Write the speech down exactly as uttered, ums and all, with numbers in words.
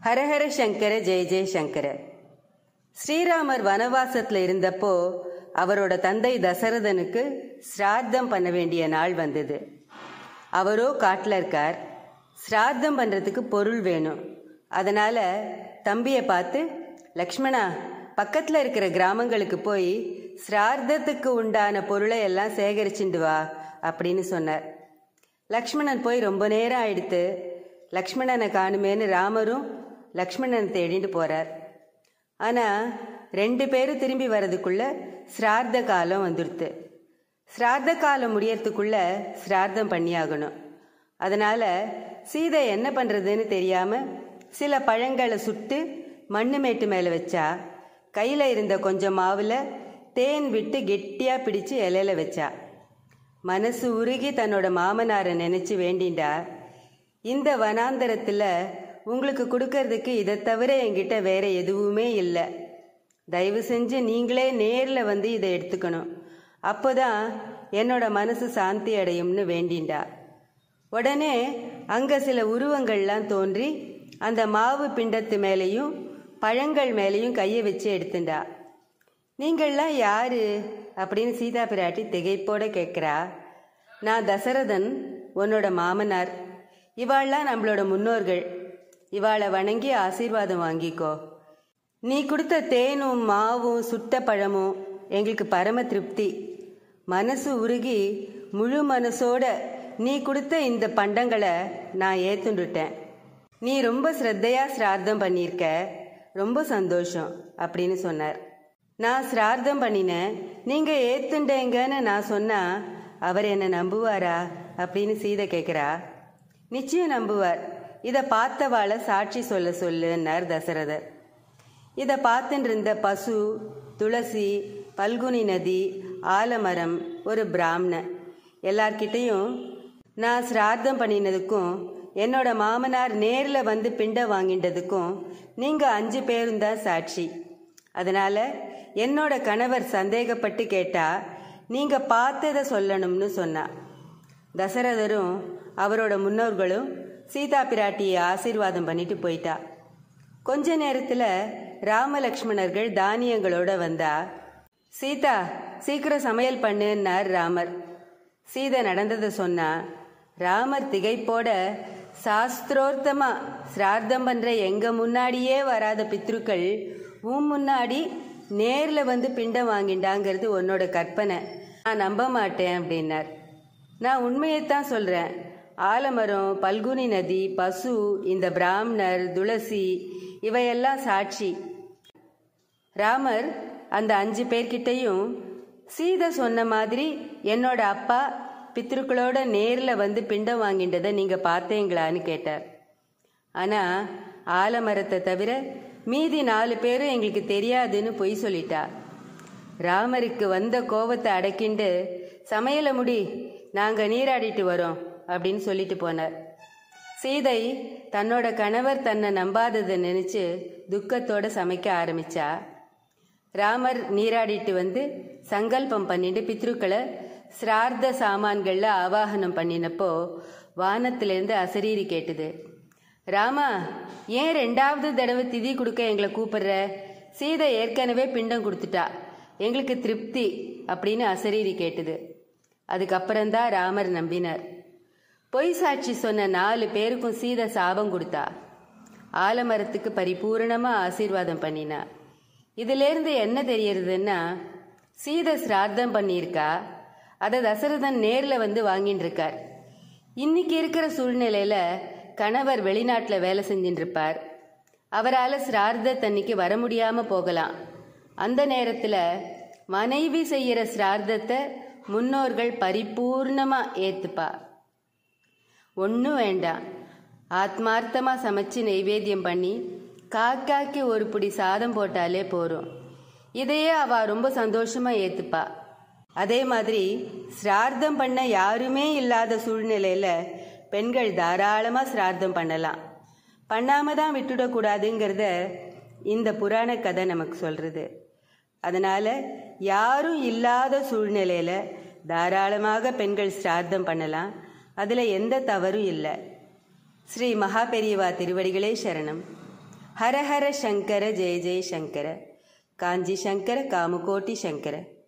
ஹரஹர சங்கர ஜெய ஜெய சங்கர. ஸ்ரீராமர் வனவாசத்தில் இருந்தப்போ அவரோட தந்தை தசரதனுக்கு சிராத்தம் பண்ண வேண்டிய நாள் வந்தது. அவரோ காட்டில் இருக்கார். சிராத்தம் பண்ணுறதுக்கு பொருள் வேணும். அதனால் தம்பியை பார்த்து, லக்ஷ்மணா, பக்கத்தில் இருக்கிற கிராமங்களுக்கு போய் சிரார்த்தத்துக்கு உண்டான பொருளை எல்லாம் சேகரிச்சுண்டு வா அப்படின்னு சொன்னார். லக்ஷ்மணன் போய் ரொம்ப நேரம் ஆயிடுத்து. லக்ஷ்மணனை காணுமேன்னு ராமரும் லக்ஷ்மணனை தேடிட்டு போகிறார். ஆனால் ரெண்டு பேரும் திரும்பி வர்றதுக்குள்ள சிரார்த்த காலம் வந்துடுத்து. சிரார்த்த காலம் முடியறதுக்குள்ள சிரார்த்தம் பண்ணியாகணும். அதனால் சீதை என்ன பண்ணுறதுன்னு தெரியாமல் சில பழங்களை சுட்டு மண்ணு மேட்டு மேலே வச்சா. கையில் இருந்த கொஞ்சம் மாவில் தேன் விட்டு கெட்டியாக பிடிச்சு இலையில வச்சா. மனசு உருகி தன்னோட மாமனாரை நினச்சி வேண்டிண்டா, இந்த வனாந்தரத்தில் உங்களுக்கு கொடுக்கறதுக்கு இதை தவிர என்கிட்ட வேற எதுவுமே இல்லை. தயவு செஞ்சு நீங்களே நேரில் வந்து இதை எடுத்துக்கணும். அப்போதான் என்னோட மனசு சாந்தி அடையும்னு வேண்டிண்டா. உடனே அங்கே சில உருவங்கள்லாம் தோன்றி அந்த மாவு பிண்டத்து மேலேயும் பழங்கள் மேலேயும் கையை வச்சு எடுத்துண்டா. நீங்கள்லாம் யாரு அப்படின்னு சீதா பிராட்டி திகைப்போட கேட்குறா. நான் தசரதன், உன்னோட மாமனார். இவாள்லாம் நம்மளோட முன்னோர்கள். இவாளை வணங்கி ஆசீர்வாதம் வாங்கிக்கோ. நீ கொடுத்த தேனும் மாவும் சுட்ட பழமும் எங்களுக்கு பரம திருப்தி. மனசு உருகி முழு மனசோட நீ கொடுத்த இந்த பண்டங்களை நான் ஏத்துண்டுட்டேன். நீ ரொம்ப ஸ்ரத்தையா சிரார்த்தம் பண்ணியிருக்க, ரொம்ப சந்தோஷம் அப்படின்னு சொன்னார். நான் சிரார்த்தம் பண்ணினேன், நீங்கள் ஏத்துண்டேங்கன்னு நான் சொன்னா அவர் என்னை நம்புவாரா அப்படின்னு சீதை கேட்குறா. நிச்சயம் நம்புவார். இதை பார்த்தவாளை சாட்சி சொல்ல சொல்லுன்னார் தசரதர். இதை பார்த்துட்டு இருந்த பசு, துளசி, பல்குனி நதி, ஆலமரம், ஒரு பிராமணன் எல்லார்கிட்டையும் நான் சிரார்த்தம் பண்ணினதுக்கும் என்னோட மாமனார் நேரில் வந்து பிண்டை வாங்கின்றதுக்கும் நீங்கள் அஞ்சு பேரும் தான் சாட்சி. அதனால் என்னோட கணவர் சந்தேகப்பட்டு கேட்டால் நீங்கள் பார்த்ததை சொல்லணும்னு சொன்னா. தசரதரும் அவரோட முன்னோர்களும் சீதா பிராட்டியை ஆசீர்வாதம் பண்ணிட்டு போயிட்டா. கொஞ்ச நேரத்தில் ராமலக்ஷ்மணர்கள் தானியங்களோட வந்தா. சீதா, சீக்கிரம் சமையல் பண்ணுன்னார் ராமர். சீதை நடந்ததை சொன்னா. ராமர் திகைப்போட, சாஸ்திரோர்த்தமா சிரார்த்தம் பண்ற எங்க முன்னாடியே வராத பித்ருக்கள் உன் முன்னாடி நேரில் வந்து பிண்டம் வாங்கிண்டாங்கிறது உன்னோட கற்பனை, நான் நம்ப மாட்டேன் அப்படின்னார். நான் உண்மையைத்தான் சொல்றேன். ஆலமரம், பல்குனி நதி, பசு, இந்த பிராமணர், துளசி இவையெல்லாம் சாட்சி. ராமர் அந்த அஞ்சு பேர்கிட்டையும் சீதை சொன்ன மாதிரி என்னோட அப்பா பித்ருக்களோட நேரில் வந்து பிண்டம் வாங்கின்றதை நீங்கள் பார்த்தீங்களான்னு கேட்டார். ஆனால் ஆலமரத்தை தவிர மீதி நாலு பேரும் எங்களுக்கு தெரியாதுன்னு பொய் சொல்லிட்டா. ராமருக்கு வந்த கோபத்தை அடக்கிண்டு, சமையலை முடி, நாங்கள் நீராடிட்டு வரோம் அப்படின்னு சொல்லிட்டு போனார். சீதை தன்னோட கணவர் தன்னை நம்பாததை நினைச்சு துக்கத்தோட சமைக்க ஆரம்பிச்சா. ராமர் நீராடிட்டு வந்து சங்கல்பம் பண்ணிட்டு பித்ருக்களை சிரார்த்த சாமான்கள்ல ஆவாகனம் பண்ணினப்போ வானத்திலேருந்து அசரீரி கேட்டுது. ராமா, ஏன் ரெண்டாவது தடவை திதி கொடுக்க எங்களை கூப்பிடுற? சீதை ஏற்கனவே பிண்டம் கொடுத்துட்டா, எங்களுக்கு திருப்தி அப்படின்னு அசரீரி கேட்டுது. அதுக்கப்புறம்தான் ராமர் நம்பினார். பொய் சாட்சி சொன்ன நாலு பேருக்கும் சீதை சாபம் கொடுத்தா. ஆலமரத்துக்கு பரிபூர்ணமா ஆசீர்வாதம் பண்ணினா. இதிலேருந்து என்ன தெரியறதுன்னா, சீதை சிரார்த்தம் பண்ணியிருக்கா, அதை தசரதன் நேரில் வந்து வாங்கிட்டு இருக்கார். இன்னைக்கு இருக்கிற சூழ்நிலையில கணவர் வெளிநாட்டில் வேலை செஞ்சுட்டு இருப்பார். அவரால் சிரார்த்தத்தன்னைக்கு வர முடியாம போகலாம். அந்த நேரத்தில் மனைவி செய்யற சிரார்த்தத்தை முன்னோர்கள் பரிபூர்ணமா ஏத்துப்பா. ஒன்றும் வேண்டாம், ஆத்மார்த்தமா சமைச்சு நெய்வேத்தியம் பண்ணி காக்காக்கு ஒரு பிடி சாதம் போட்டாலே போறோம். இதையே அவ ரொம்ப சந்தோஷமா ஏத்துப்பா. அதே மாதிரி சிரார்த்தம் பண்ண யாருமே இல்லாத சூழ்நிலையில பெண்கள் தாராளமா சிரார்த்தம் பண்ணலாம். பண்ணாம தான் விட்டுடக்கூடாதுங்கிறத இந்த புராண கதை நமக்கு சொல்றது. அதனால யாரும் இல்லாத சூழ்நிலையில தாராளமாக பெண்கள் சிரார்த்தம் பண்ணலாம். அதில் எந்த தவறும் இல்லை. ஸ்ரீ மகாபெரியவா திருவடிகளே சரணம். ஹர ஹர சங்கர ஜெய ஜெய சங்கர காஞ்சி சங்கர காமகோட்டி சங்கர.